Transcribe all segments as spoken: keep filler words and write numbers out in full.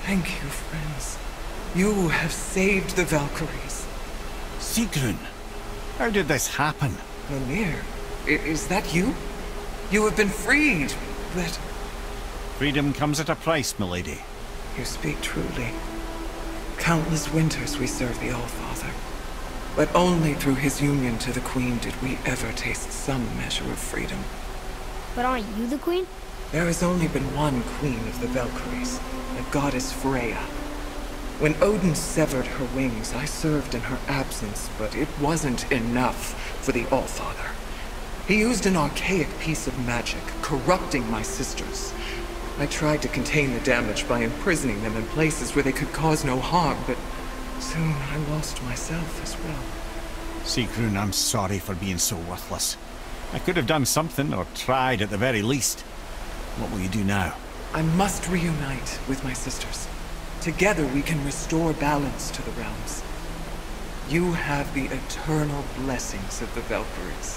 Thank you, friends. You have saved the Valkyries. Sigrun, how did this happen? Mimir, i- is that you? You have been freed, but... Freedom comes at a price, milady. You speak truly. Countless winters we served the Allfather. But only through his union to the Queen did we ever taste some measure of freedom. But aren't you the queen? There has only been one Queen of the Valkyries, the goddess Freya. When Odin severed her wings, I served in her absence, but it wasn't enough for the Allfather. He used an archaic piece of magic, corrupting my sisters. I tried to contain the damage by imprisoning them in places where they could cause no harm, but soon I lost myself as well. Sigrun, I'm sorry for being so worthless. I could have done something, or tried at the very least. What will you do now? I must reunite with my sisters. Together we can restore balance to the realms. You have the eternal blessings of the Valkyries.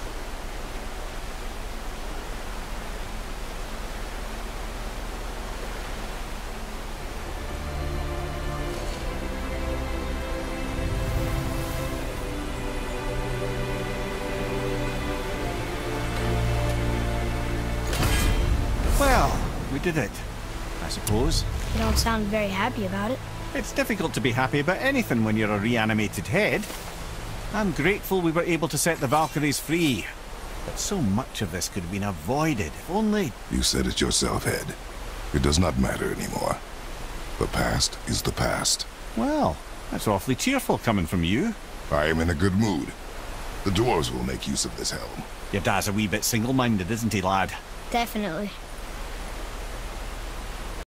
Well, we did it, I suppose. You don't sound very happy about it. It's difficult to be happy about anything when you're a reanimated head. I'm grateful we were able to set the Valkyries free. But so much of this could have been avoided, if only... You said it yourself, Head. It does not matter anymore. The past is the past. Well, that's awfully cheerful coming from you. I am in a good mood. The dwarves will make use of this helm. Your dad's a wee bit single-minded, isn't he, lad? Definitely.